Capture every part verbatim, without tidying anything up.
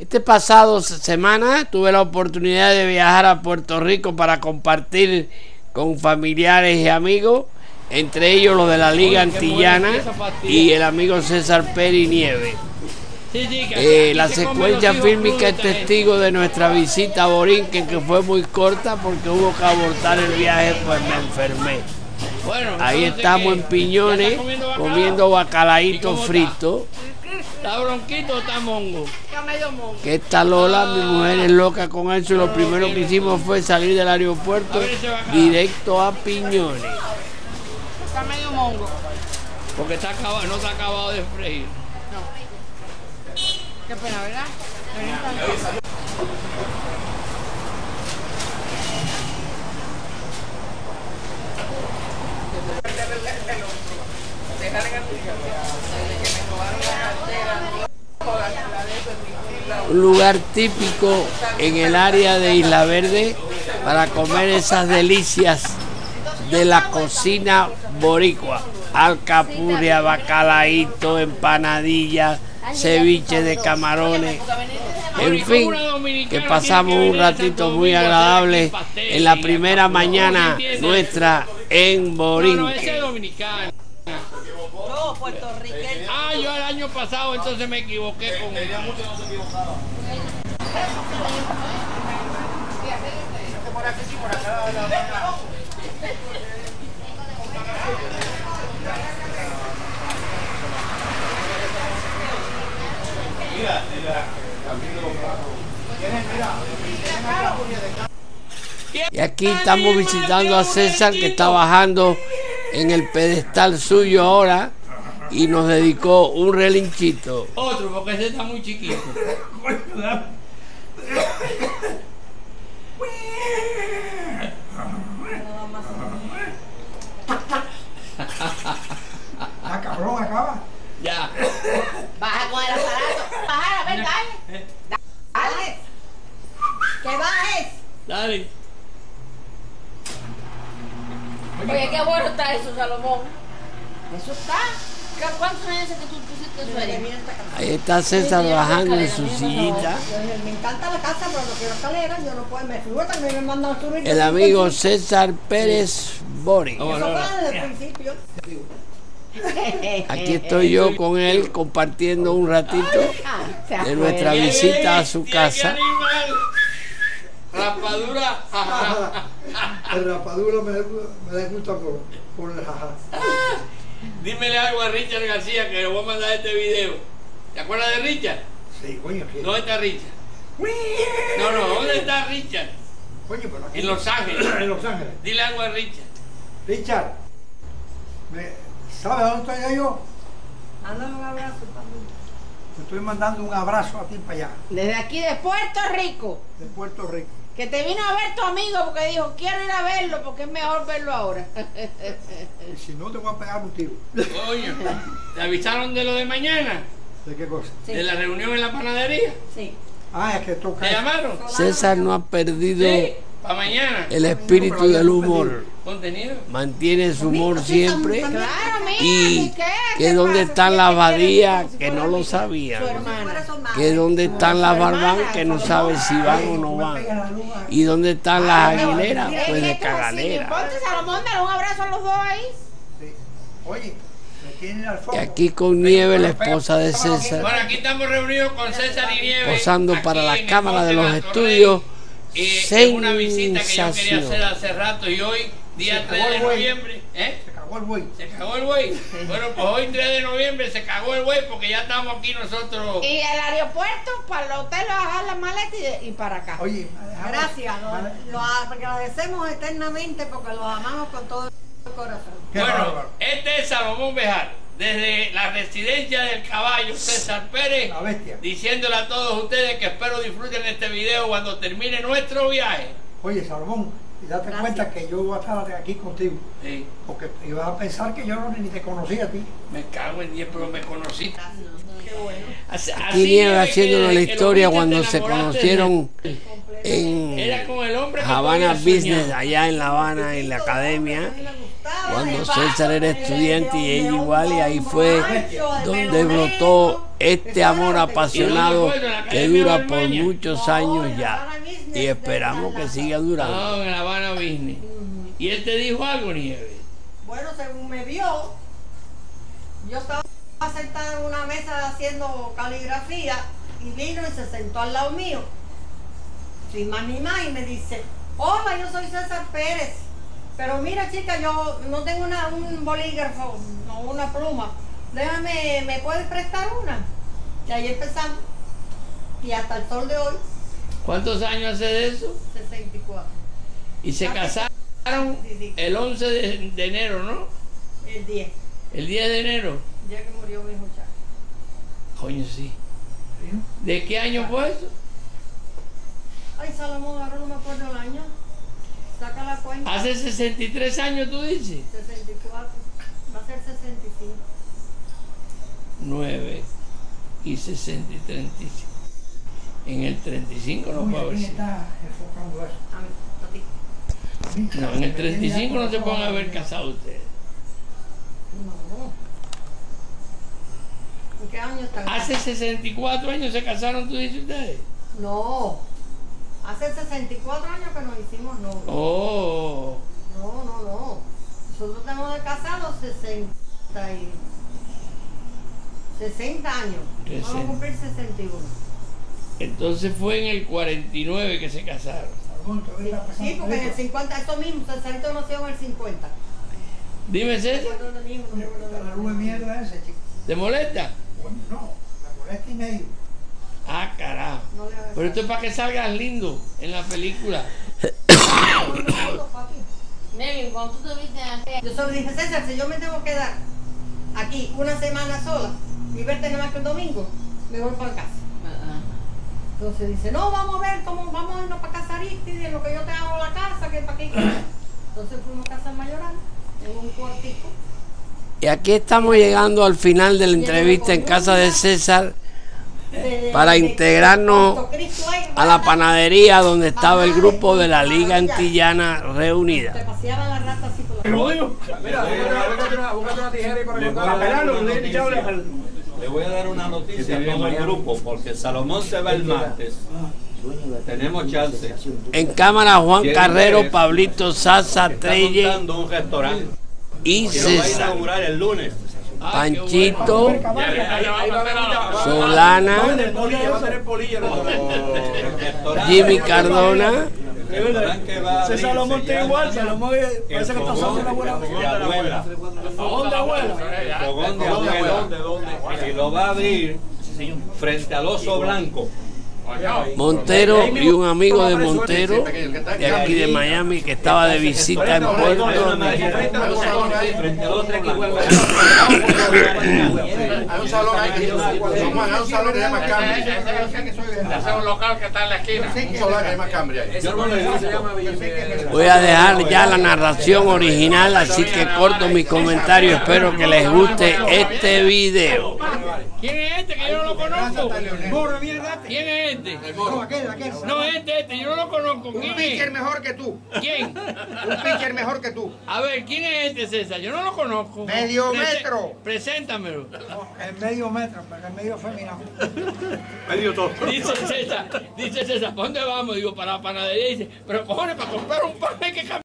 Este pasado semana tuve la oportunidad de viajar a Puerto Rico para compartir con familiares y amigos, entre ellos los de la Liga Antillana y el amigo César Pérez Nieves. Eh, la secuencia fílmica es testigo de nuestra visita a Borinquen, que fue muy corta porque hubo que abortar el viaje, pues me enfermé. Ahí estamos en Piñones comiendo bacalaíto frito. ¿Está bronquito o está mongo? Está medio mongo. Que esta Lola, mi mujer, es loca con eso. Lo primero que hicimos fue salir del aeropuerto directo a Piñones. Está medio mongo. Porque está acabado, no se ha acabado de freír. No. Qué pena, ¿verdad? Un lugar típico en el área de Isla Verde para comer esas delicias de la cocina boricua: alcapurria, bacalaíto, empanadillas, ceviche de camarones, en fin, que pasamos un ratito muy agradable en la primera mañana nuestra en Borinquen. No, puertorriqueño. Ah, yo el año pasado entonces me equivoqué con ella. Mucho no se equivocaba. Por aquí sí, por acá. Mira, y aquí estamos visitando a César, que está bajando en el pedestal suyo ahora y nos dedicó un relinchito. Otro, porque ese está muy chiquito. Ah, cabrón, acaba. Ya. Baja con el aparato. Baja, a ver, dale. Dale. Que bajes. Dale. Oye, qué bueno está eso, Salomón. Eso está. ¿Cuántos años hace que tú pusiste eso ahí? Ahí está César bajando en su sillita. Me encanta la casa, pero no quiero escalera, yo no puedo, me fui también me mandan a subir. El amigo César Pérez Borinquen. Eso fue desde el principio. Aquí estoy yo con él compartiendo un ratito de nuestra visita a su casa. Rapadura. El rapadura me, me gusta por, por el jaja. Dímele algo a Richard García, que le voy a mandar este video. ¿Te acuerdas de Richard? Sí, coño. ¿Qué? ¿Dónde está Richard? No, no, ¿dónde está Richard? Coño, pero aquí. En Los Ángeles. En Los Ángeles. Dile algo a Richard. Richard, ¿me, ¿sabes dónde estoy yo? Mándame un abrazo para mí. Te estoy mandando un abrazo a ti para allá, Desde aquí de Puerto Rico. de Puerto Rico. Que te vino a ver tu amigo porque dijo, quiero ir a verlo porque es mejor verlo ahora. Y si no, te voy a pegar un tiro. Coño, ¿te avisaron de lo de mañana? ¿De qué cosa? Sí. ¿De la reunión en la panadería? Sí. Ah, es que toca. ¿Te llamaron? César no ha perdido Sí, para mañana. el espíritu del humor. ¿Contenido? Mantiene su humor siempre. Claro, mira, Y ¿qué? que ¿Qué dónde pasa? están ¿Qué las quiere badías, como si que fuera no lo mi- sabían. Su hermana. Que dónde están las barbán, que no sabe si van o no van. Y dónde están las aguileras, Es pues que de esto es así, cagalera. Ponte, Salomón, dale un abrazo a los dos ahí. Sí. Oye, me tienen al fondo. Y aquí con Nieves, la esposa de César, Bueno, aquí estamos reunidos con César y Nieves. posando aquí para la en el cámara de Monte los Gatorrey. estudios. Y es una visita que yo quería Sensación. hacer hace rato y hoy, día Se tres cagó de el buey. noviembre, ¿eh? Se cagó el buey. Se cagó el güey. Bueno, pues hoy tres de noviembre se cagó el güey porque ya estamos aquí nosotros. Y el aeropuerto para el hotel, bajar la maleta y, de- y para acá. Oye, Gracias, lo, lo agradecemos eternamente porque los amamos con todo el corazón. Qué Bueno, bárbaro. este es Salomón Bejar, desde la residencia del caballo César Pérez, La bestia. diciéndole a todos ustedes que espero disfruten este video cuando termine nuestro viaje. Oye, Salomón, y date Gracias. cuenta que yo voy a estar aquí contigo. Sí, Porque ibas a pensar que yo no ni te conocía a ti. me cago en diez, pero me conocí. Qué bueno. Así, Y Nieves es que haciéndonos la desde que lo historia viste, cuando te se enamoraste conocieron de- Era en con el hombre que tú Havana habías Business, soñado. allá en La Habana, en la academia. A mí me gustaba. cuando César era estudiante y ella igual, y ahí fue donde brotó este amor apasionado que dura por muchos años ya, y esperamos que siga durando. No, en La Habana Business. ¿Y él te dijo algo, Nieves? Bueno, según me vio, yo estaba sentada en una mesa haciendo caligrafía y vino y se sentó al lado mío, sin más ni más, y me dice: hola, yo soy César Pérez, pero mira, chica, yo no tengo una, un bolígrafo, no una pluma, déjame, ¿me puedes prestar una? Y ahí empezamos, y hasta el sol de hoy. ¿Cuántos años hace de eso? sesenta y cuatro. Y se casaron el once de, de enero, ¿no? El diez. El diez de enero. El día que murió mi muchacho. Coño, sí. ¿De qué año fue eso? Ay, Salomón, ahora no me acuerdo el año. Saca la cuenta. Hace sesenta y tres años, tú dices. sesenta y cuatro. Va a ser sesenta y cinco. nueve y sesenta y treinta y cinco. En el treinta y cinco no puede haber sido. está enfocando eso? A mí, a ti. No, en el treinta y cinco no se pueden haber casado ustedes. No. ¿En qué año están? Hace sesenta y cuatro años se casaron, tú dices ustedes. No. Hace sesenta y cuatro años que nos hicimos novios. Oh. No, no, no. Nosotros tenemos de casados sesenta y... sesenta años. Vamos a cumplir sesenta y uno. Entonces fue en el cuarenta y nueve que se casaron. Sí, porque en el cincuenta, esto mismo, Cesarito nació en el cincuenta. Dime, César, La luz de mierda ese, chico. ¿te molesta? Bueno, no, me molesta y medio. Ah, carajo. No le hagas Pero esto es para que salgas lindo en la película. caso, papi. Nelly, cuando tú te viste antes, Yo solo dije: César, si yo me tengo que quedar aquí una semana sola y verte nada más que el domingo, me voy para casa. Entonces dice: no, vamos a ver cómo vamos a irnos para casa Aristide, en lo que yo te hago la casa, que para qué. Entonces fuimos a casa Mayoral, en un cuartico. Y aquí estamos llegando al final de la entrevista en casa de César de- para de- integrarnos de Cristo ahí, a la panadería donde estaba el Ajá, grupo de la de- Liga Antillana Te reunida. paseaban la rata así por la Mira, búscate una, búscate una tijera y para Le que voy a dar una noticia. al... Le voy a dar una noticia a todo el grupo, porque Salomón se va el martes. Tenemos chance. En cámara Juan Carrero, Pablito Sasa, Está Trelle montando un restaurante y y lo va a César. inaugurar el lunes. Ah, qué Panchito, bueno. Ahí va a haber mucha... Solana, Va a tener polilla, va a tener polilla. El restaurante- Jimmy Cardona, el restaurante que va a abrir Ese Salomón se está llama igual, Salomón es- El parece que está Fogón haciendo una buena de Abuela. ¿Fogón de abuela? El Fogón de Abuela. Y lo va a abrir frente al Oso Blanco. Montero y un amigo de Montero de aquí de Miami que estaba de visita en Puerto Rico. Frente al Oso Blanco. Hay un salón ahí que hay un salón que se llama Cambridge. Ese es un local que está en la esquina. Un solar que se llama Cambridge. Yo no le gusto. Voy a dejar ya la narración original, así que corto mis comentarios. Espero que les guste este video. ¿Quién es este que yo no lo conozco? ¿Quién es este? No, este, este, yo no lo conozco. Un ¿Quién pitcher es? mejor que tú. ¿Quién? Un pitcher mejor que tú. A ver, ¿quién es este, César? Yo no lo conozco. Medio Prese- metro. Preséntamelo. Es medio metro, pero es medio femenino. Medio todo. Dice César, dice César, ¿para dónde vamos? Digo, para la panadería. Dice, pero cojones, para comprar un pan hay que caminar.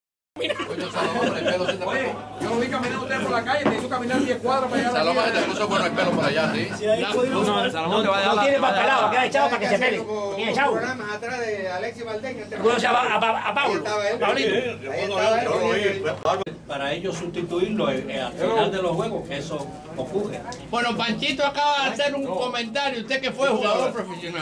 Oye, yo lo vi caminando usted por la calle, te hizo caminar diez cuadras para llegar a Salomón te puso bueno el pelo por allá, ¿sí? Salomón te va a dejar No tiene más pelado, queda echado para que se pele. Tiene echado. programas atrás de Alexis Valdeño. Conoce a, a, a, a Pablo, a Pablito. Para ellos sustituirlo eh, eh, al final de los juegos, que eso ocurre. Bueno, Panchito acaba de hacer un comentario, usted que fue jugador profesional.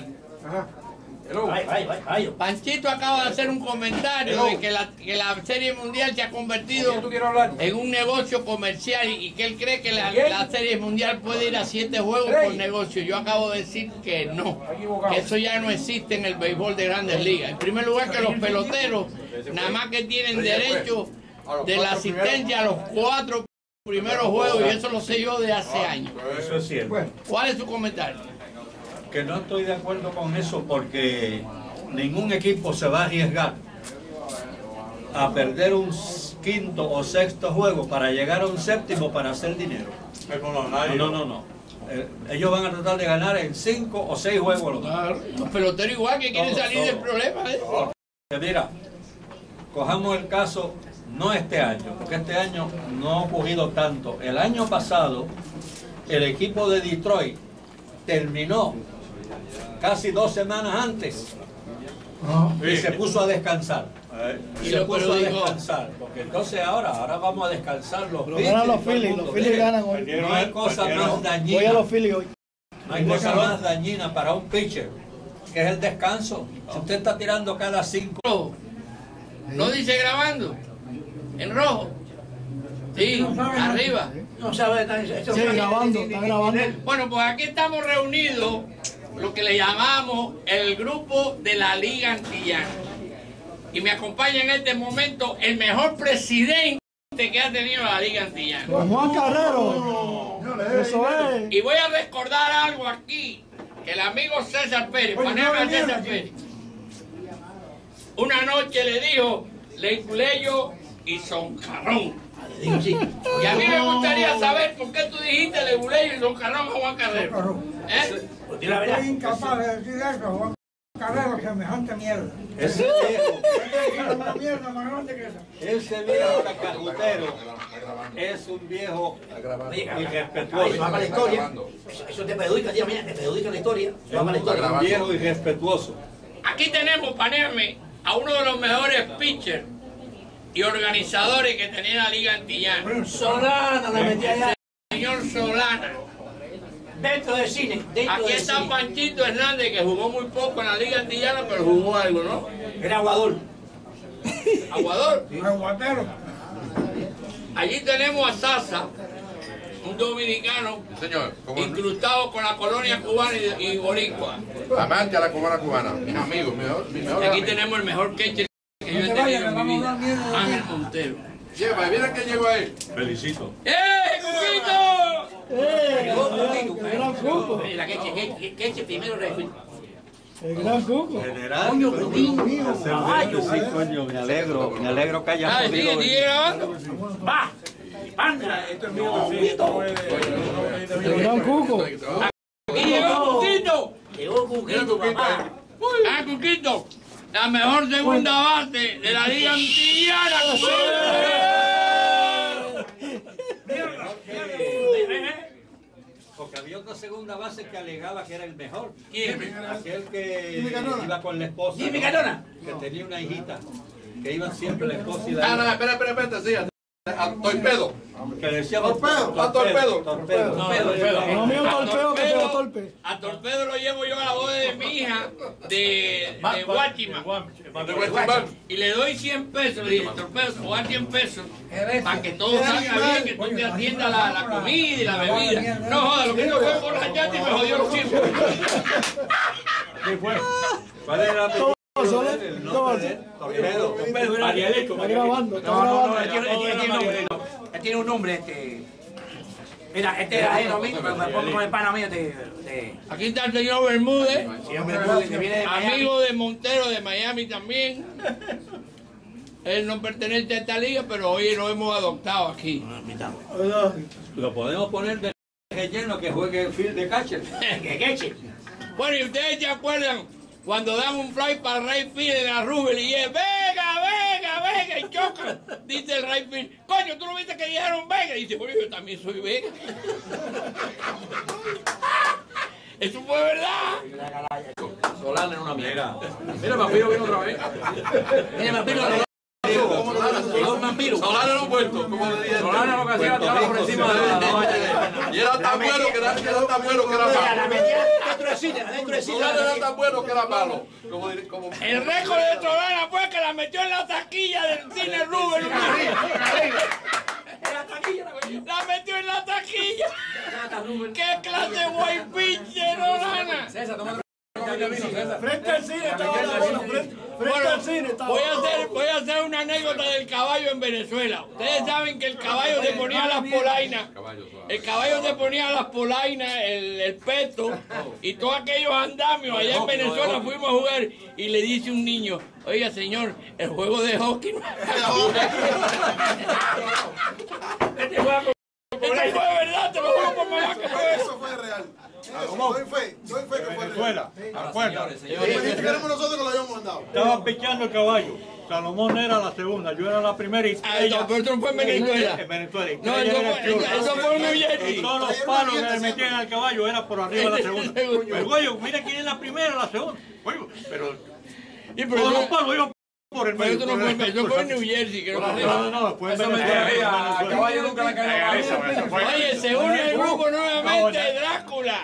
Ay, ay, ay, ay. Panchito acaba de hacer un comentario de que la, que la Serie Mundial se ha convertido ¿Tú quieres hablar? en un negocio comercial y, y que él cree que la, la Serie Mundial puede ir a siete juegos por negocio. Yo acabo de decir que no, que eso ya no existe en el béisbol de Grandes Ligas. En primer lugar, que los peloteros nada más que tienen derecho de la asistencia a los cuatro primeros juegos, y eso lo sé yo de hace años. Eso es cierto. ¿Cuál es su comentario? Que no estoy de acuerdo con eso porque ningún equipo se va a arriesgar a perder un, quinto o sexto juego para llegar a un séptimo para hacer dinero. No, no, no. no. Eh, ellos van a tratar de ganar en cinco o seis juegos. Claro, los peloteros igual que quieren todo, salir todo. del problema. ¿eh? Mira, cojamos el caso, no este año, porque este año no ha ocurrido tanto. El año pasado, el equipo de Detroit terminó casi dos semanas antes y se puso a descansar. Y se puso a descansar, porque entonces ahora, ahora vamos a descansar los Phillies. Ganan los Phillies, los Phillies ganan hoy. No hay cosa más dañina. Voy a los Phillies hoy. No hay cosa más dañina para un pitcher que es el descanso. Si usted está tirando cada cinco. Rojo. ¿Lo dice grabando? En rojo. Sí, arriba. No sabe, está grabando, está grabando. Bueno, pues aquí estamos reunidos, lo que le llamamos el grupo de la Liga Antillana. Y me acompaña en este momento el mejor presidente que ha tenido la Liga Antillana. Juan Carrero. Eso es. Y voy a recordar algo aquí, que el amigo César Pérez, poneme a César Pérez, una noche le dijo Leguleyo y Soncarrón. Y a mí me gustaría saber por qué tú dijiste Leguleyo y Soncarrón a Juan Carrero. ¿Eh? Soy incapaz de decir eso, Juan Carrero, semejante mierda. Ese viejo, Una mierda más grande que esa. ese viejo cacajutero es un viejo irrespetuoso. Eso va para la historia. Eso, eso te perjudica, tío, mira, te perjudica la historia. Eso va para la historia. Un viejo irrespetuoso. Aquí tenemos, paneme, a uno de los mejores pitchers y organizadores que tenía la Liga Antillana. Solana la metía allá. Señor Solana. Dentro del cine. Dentro Aquí del está cine. Panchito Hernández, que jugó muy poco en la Liga Antillana, pero jugó algo, ¿no? Era aguador. Aguador. Aguatero. Allí tenemos a Sasa, un dominicano Señor, como incrustado con la colonia cubana y, y boricua. amante a la cubana cubana, mis amigos, mi mejor, mi mejor Y aquí amigo. tenemos el mejor catcher que yo he tenido en mi vida, Ángel Montero. Lleva, mira que llegó ahí. Felicito. ¡Eh, Cuquito! El gran Cuco. Mira, que eche, que- que eche primero refil. El gran Cuco. General. Coño, Rubín. Caballo. Sí, coño, me alegro, me alegro que haya Ah, sigue, podido sigue grabando. Va. Panda. Esto es mío. El gran Cuco. Aquí llegó Cuquito. Llegó Cuquito, papá. Ah, Cuquito, la mejor segunda base de la Liga Antillana. Porque había otra segunda base que alegaba que era el mejor. ¿Quién? Aquel que iba con la esposa. Jimmy Cardona. Que tenía una hijita. Que iban siempre la esposa y la Ah, no, hija. espera, espera, espera, sí, a, a Torpedo. Que decíamos Torpedo, a Torpedo. Torpedo. No mío torpeo que pegó torpe. A Torpedo lo llevo yo a la boda de mi hija de, de Guachima. De Westing Bank. Y le doy cien pesos, le dije, Torpedo, o a cien pesos, para que todo salga bien, que tú te atiendas la, la comida y la bebida. No joda, lo que yo fue por la chata y me jodió los cien. ¿Cuál era la Solo- el no, nombre de él? Torpedo. Está grabando, está No, no, no, grabando. él tiene, él tiene- él tiene un nombre. Él tiene un nombre, este. Mira, este es ajeno a mí, me me pongo con el pana mío de. de Aquí está el señor Bermúdez, siempre que viene de Miami. amigo de Montero de Miami también. Él no pertenece a esta liga, pero hoy lo hemos adoptado aquí. Lo podemos poner de relleno que juegue el field de catcher. Que queche. Bueno, y ustedes se acuerdan cuando dan un fly para el right field en la Rubel y es venga, venga, venga, y chocan. Dice el right field, coño, ¿tú no viste que dijeron venga? Y dice, bueno, yo también soy vega. Eso fue verdad. Solana en una mierda. Mira, Vampiro vino otra vez. Mira, Vampiro, llegó un vampiro. Solana no ha vuelto, como le dije. Solana lo que hacía era tirarla por encima de la. Y era tan bueno que era, era tan bueno que era Mira, la malo. metía dentro del cine, dentro del cine. Solana era tan bueno que era malo. Como, di- como El récord de Solana fue que la metió en la taquilla del cine Rubel. Era taquilla, la coño. La metió en la taquilla. Era tan Rubén. ¿Qué clase de white pitcher, Solana? César, toma Frente al cine estaba la bola, frente, frente al cine estaba. Voy a hacer, voy a hacer una anécdota del caballo en Venezuela. Ustedes saben que el caballo se ponía las polainas, el caballo se ponía las polainas, el, el peto y todos aquellos andamios. Allá en Venezuela fuimos a jugar y le dice un niño, oiga señor, el juego de hockey no Este juego de verdad, te lo juro por mamá que fue eso. Eso fue real. Doy fe, doy fe que fue Venezuela, acuerda. real. Queremos nosotros que lo hayamos mandado. Estaba pichando el caballo. Salomón era la segunda, yo era la primera y Ah, no, pero esto no fue en Venezuela. En Venezuela. No, eso fue, eso fue en New Jersey. Y todos los palos que le metían al caballo era por arriba de la segunda. El güey, mira quién es la primera, la segunda. Oye, pero Y pero todos eso- los palos iban por el pero medio. esto no fue, eso fue en New Jersey, creo que No, fue. no, no, después en Eso me Venezuela. al caballo nunca le cayó. Oye, se une el grupo nuevamente, Drácula.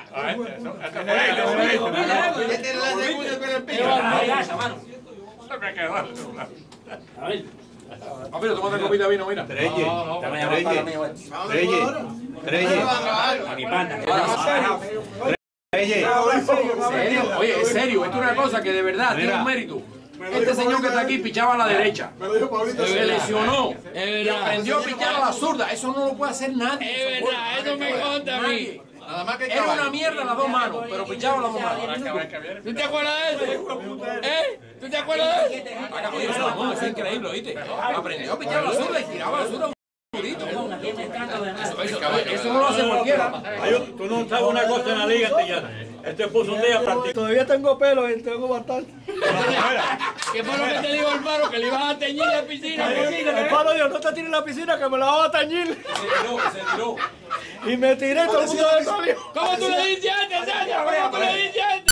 Esta es la segunda con el pico. Ah, mira, tómate copita de vino, mira. Reyes, ¿Vamos a mi panda. serio, oye, en serio, esto es una cosa que de verdad tiene un mérito. Este señor que está aquí pichaba a la derecha, Me lo dijo Pablito. se lesionó Es y verdad. aprendió a pichar a la zurda. Eso no lo puede hacer nadie. Es verdad, eso me conta a mí. Nada más que el Era caballo. una mierda las dos manos, pero pichaba las dos manos. ¿Tú te acuerdas de eso? ¿Eh? ¿Tú te acuerdas de eso? Oye, eso, no, eso es increíble, ¿oíste? Aprendió a pichar a la zurda y tiraba a la zurda. Eso, eso- eso no lo hace cualquiera. Ay, tú no sabes una cosa en la liga antillana. Este puso un día para Todavía tengo pelo y tengo bastante. ¿Qué fue lo que te dijo el paro? Que le ibas a teñir la piscina. El palo dijo, no te tires en la piscina que me la vas a tañir. Se tiró, se tiró. Y me tiré, todo el mundo me salió. ¿Cómo tú le dices antes, Sandra? ¿Cómo tú le dices antes?